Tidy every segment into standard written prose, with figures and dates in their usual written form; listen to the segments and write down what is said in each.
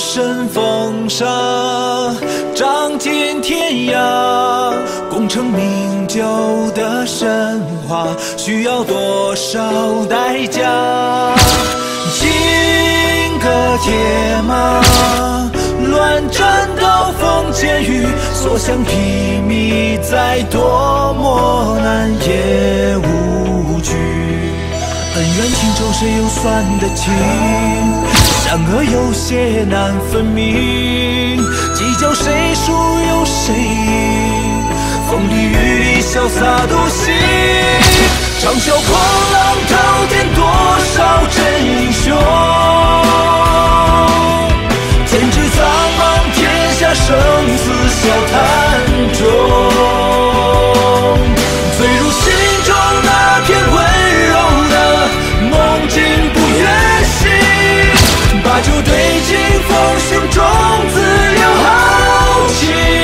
神封赏，仗尽天涯。功成名就的神话，需要多少代价？金戈铁马，乱战刀锋剑雨，所向披靡，再多磨难也无惧。恩怨情仇谁又算得清？善恶有些难分明，计较谁输又谁赢？风里雨里潇洒独行，长啸破浪滔天，多少真英雄？天之苍茫，天下生死笑谈中，醉入心中那片温柔的梦境不愿醒，把酒对镜，风胸中自有豪情。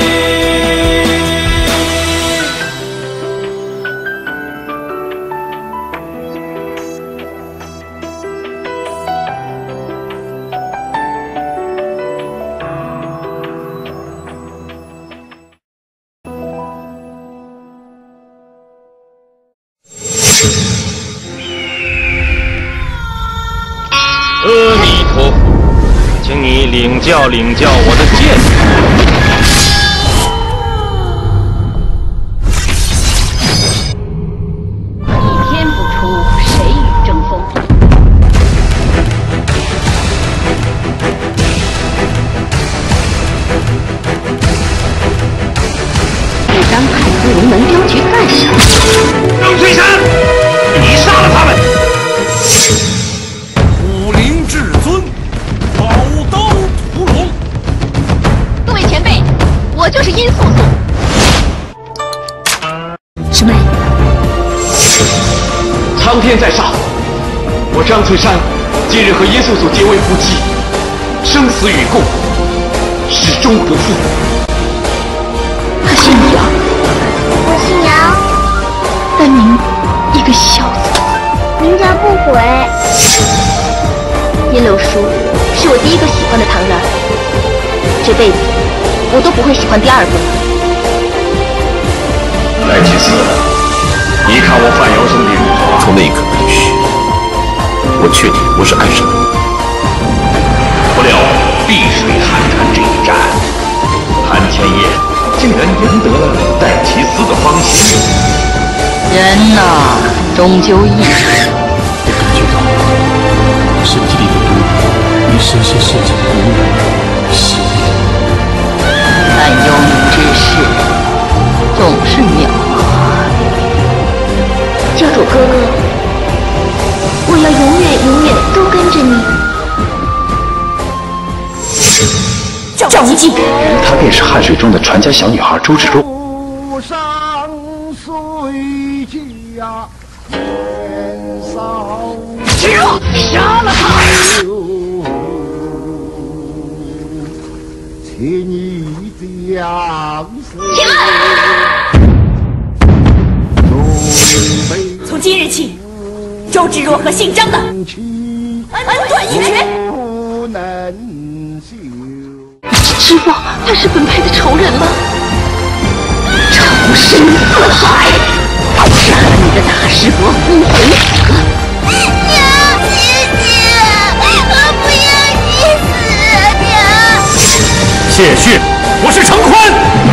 阿弥陀佛，请你领教我的剑。 一天不出，谁与争锋？你张太子龙门镖局干什么？ 邓翠山，你杀了他们！ 武林至尊，宝刀屠龙。 各位前辈，我就是殷素素。什么人？ 苍天在上，我张翠山今日和殷素素结为夫妻，生死与共，始终不负。 他姓杨， 我姓杨， 单名一个小字。 名叫不悔。 殷楼叔是我第一个喜欢的堂人，这辈子我都不会喜欢第二个。 来祭司，你看我范瑶兄弟如何？ 从那一刻开始，我确定我是爱上你。 不料碧水寒潭这一战，韩千叶竟然赢得了戴奇斯的芳心。 人呐，终究一时。 我感觉到身体里的毒比神仙世界的毒犀利。 但幽冥之事总是妙啊！ 教主哥哥，我要永远都跟着你。 赵无极， 她便是汉水中的传家小女孩周芷若。 路上随家年少， 芷若，杀了他！ 请你将身。 停了！从今日起，周芷若和姓张的恩断义绝。 不能休。 师傅，他是本派的仇人吗？仇深似海，杀了你的大师伯不悔死。 娘，姐姐，我不要你死，娘。 谢逊，我是程宽。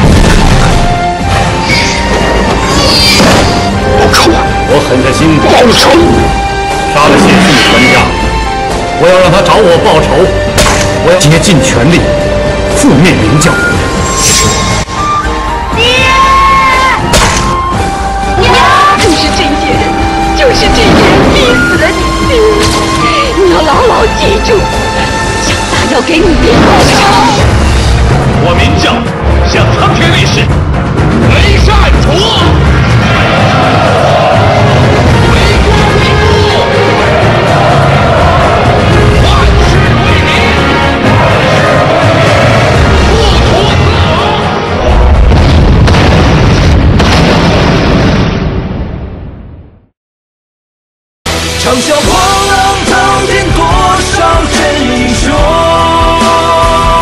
报仇！我狠下心报仇，杀了谢逊全家，我要让他找我报仇。我要今天尽全力覆灭明教。 就是这些人，就是这些人逼死了你。你要牢牢记住，小大要给你报仇。 我明教向苍天立誓，为善除恶，为国为民，万事为民，不图死亡。 长啸破浪滔天，多少真英雄？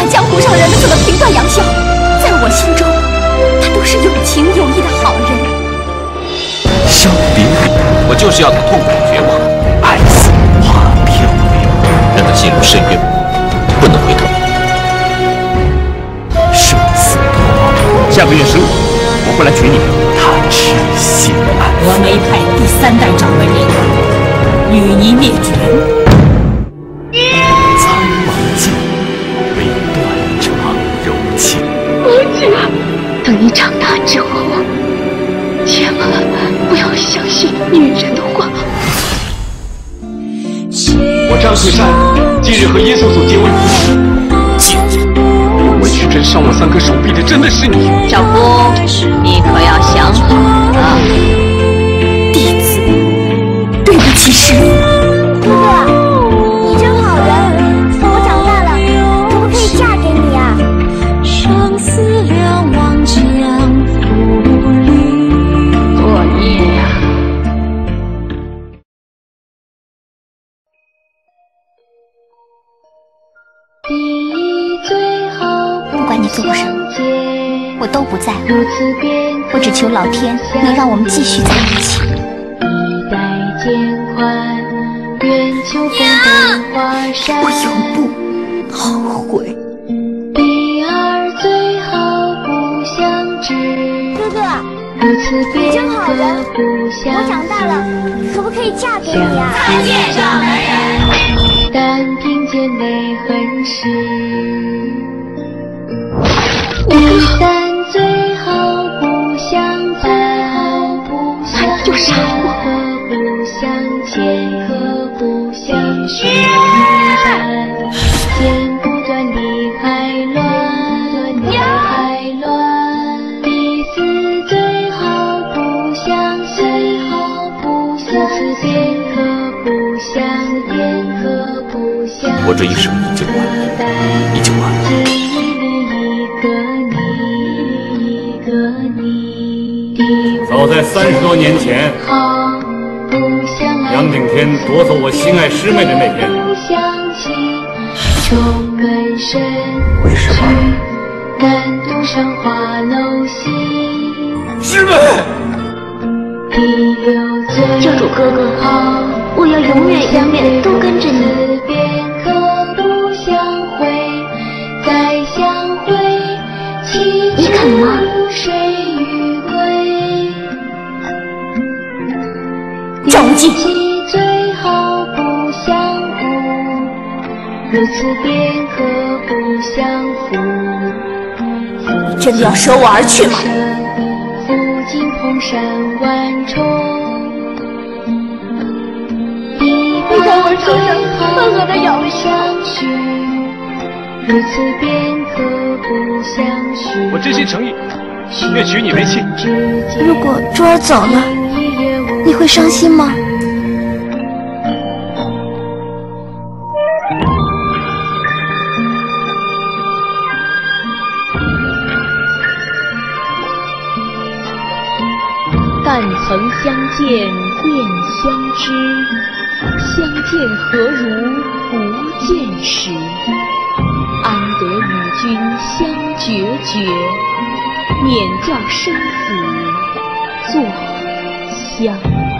管江湖上人们怎么评断杨逍，在我心中，他都是有情有义的好人。 生别离，我就是要他痛苦绝望，爱死花飘零，让他陷入深渊，不能回头。生死多亡，下个月15，我会来娶你，他吃心安。 峨眉派第3代掌门人，与你灭绝。 苍茫尽，唯断肠柔情。 王姐，等你长大之后，千万不要相信女人的话。 我张翠山今日和殷素素结为夫妻。 贱人， 用委曲针伤我3颗手臂的真的是你。 小夫，你可要想好了。 弟子对不起师父。 哥哥，你真好人，我长大了可不可以嫁给你啊？ 生死两忘江湖里，作孽呀！ 不管你做过什么，我都不在乎。我只求老天能让我们继续在一起。我永不后悔。 哥哥，你真好人，我长大了可不可以嫁给你啊？ 再见，掌门人。 但凭借泪痕湿，离散最好不相见，何不相见，何不相许愿，剪不断理还乱，彼此最好不相信，如此便可不相恋，可不相恋。 我这一生已经完了，已经完了。 早在30多年前，杨顶天夺走我心爱师妹的那天， 为什么？ 师妹， 教主哥哥，我要永远永远都跟着你。你肯吗？赵无忌，你真的要舍我而去吗？ 你看我手上狠狠的咬了一口。 我真心诚意，愿娶你为妻。 如果珠儿走了，你会伤心吗？ 但曾相见便相知，相见何如不见时。安得与君相决绝，免教生死作相。